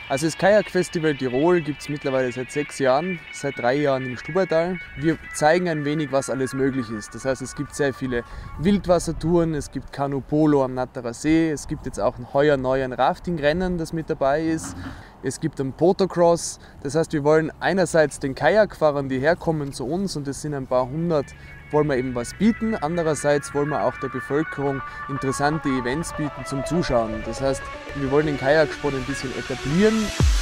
Also das Kajak-Festival Tirol gibt es mittlerweile seit 6 Jahren, seit 3 Jahren im Stubaital. Wir zeigen ein wenig, was alles möglich ist. Das heißt, es gibt sehr viele Wildwassertouren, es gibt Kanu-Polo am Natterer See, es gibt jetzt auch heuer neu ein Rafting-Rennen, das mit dabei ist. Es gibt einen Potocross. Das heißt, wir wollen einerseits den Kajakfahrern, die herkommen zu uns, und das sind ein paar hundert, wollen wir eben was bieten. Andererseits wollen wir auch der Bevölkerung interessante Events bieten zum Zuschauen. Das heißt, wir wollen den Kajaksport ein bisschen etablieren.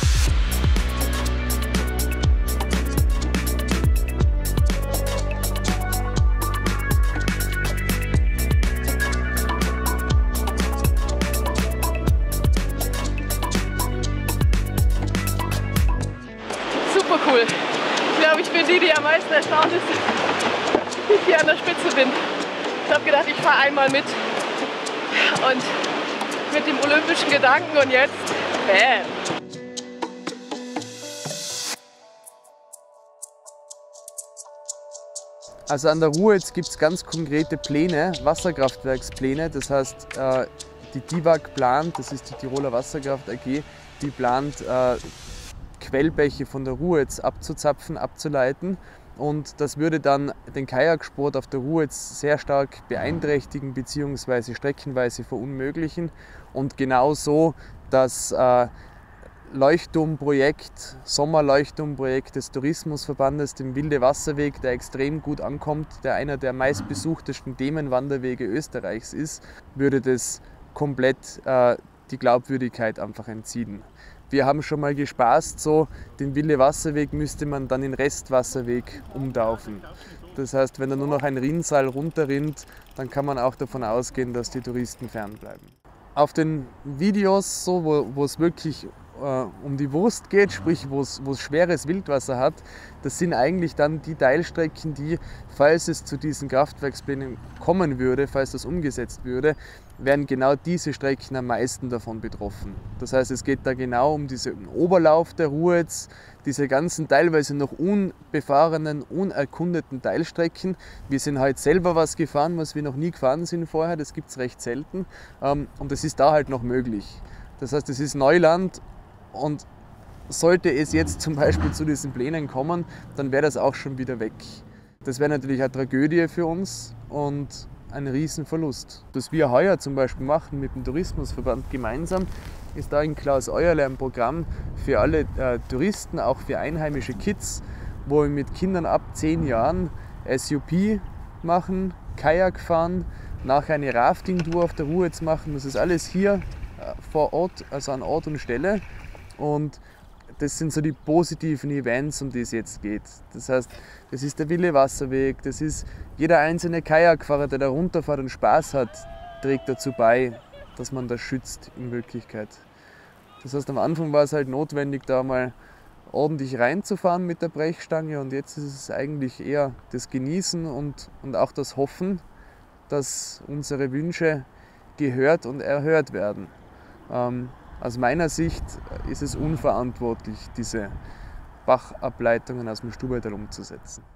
Super cool. Ich glaube, ich bin die am meisten erstaunt ist, dass ich hier an der Spitze bin. Ich habe gedacht, ich fahre einmal mit und mit dem olympischen Gedanken und jetzt bam! Also an der Ruhetz gibt es ganz konkrete Pläne, Wasserkraftwerkspläne. Das heißt, die DIWAG plant, das ist die Tiroler Wasserkraft AG, die plant Quellbäche von der Ruhetz abzuzapfen, abzuleiten. Und das würde dann den Kajaksport auf der Ruhetz sehr stark beeinträchtigen bzw. streckenweise verunmöglichen. Und genauso das Leuchtturmprojekt, Sommerleuchtturmprojekt des Tourismusverbandes, dem Wilde Wasserweg, der extrem gut ankommt, der einer der meistbesuchtesten Themenwanderwege Österreichs ist, würde das komplett die Glaubwürdigkeit einfach entziehen. Wir haben schon mal gespaßt, so den Wilde Wasserweg müsste man dann in Restwasserweg umtaufen. Das heißt, wenn da nur noch ein Rinnsal runterrinnt, dann kann man auch davon ausgehen, dass die Touristen fernbleiben. Auf den Videos, so, wo es wirklich um die Wurst geht, sprich wo es schweres Wildwasser hat, das sind eigentlich dann die Teilstrecken, die, falls es zu diesen Kraftwerksplänen kommen würde, falls das umgesetzt würde, wären genau diese Strecken am meisten davon betroffen. Das heißt, es geht da genau um diesen Oberlauf der Ruhetz, diese ganzen teilweise noch unbefahrenen, unerkundeten Teilstrecken. Wir sind heute selber was gefahren, was wir noch nie gefahren sind vorher, das gibt es recht selten, und das ist da halt noch möglich. Das heißt, es ist Neuland. Und sollte es jetzt zum Beispiel zu diesen Plänen kommen, dann wäre das auch schon wieder weg. Das wäre natürlich eine Tragödie für uns und ein Riesenverlust. Was wir heuer zum Beispiel machen mit dem Tourismusverband gemeinsam, ist da in Klaus Euerle ein Programm für alle Touristen, auch für einheimische Kids, wo wir mit Kindern ab 10 Jahren SUP machen, Kajak fahren, nachher eine Rafting-Tour auf der Ruhetz machen. Das ist alles hier vor Ort, also an Ort und Stelle. Und das sind so die positiven Events, um die es jetzt geht. Das heißt, das ist der Wilde Wasserweg, das ist jeder einzelne Kajakfahrer, der da runterfährt und Spaß hat, trägt dazu bei, dass man das schützt in Wirklichkeit. Das heißt, am Anfang war es halt notwendig, da mal ordentlich reinzufahren mit der Brechstange, und jetzt ist es eigentlich eher das Genießen und auch das Hoffen, dass unsere Wünsche gehört und erhört werden. Aus meiner Sicht ist es unverantwortlich, diese Bachableitungen aus dem Stubaital umzusetzen.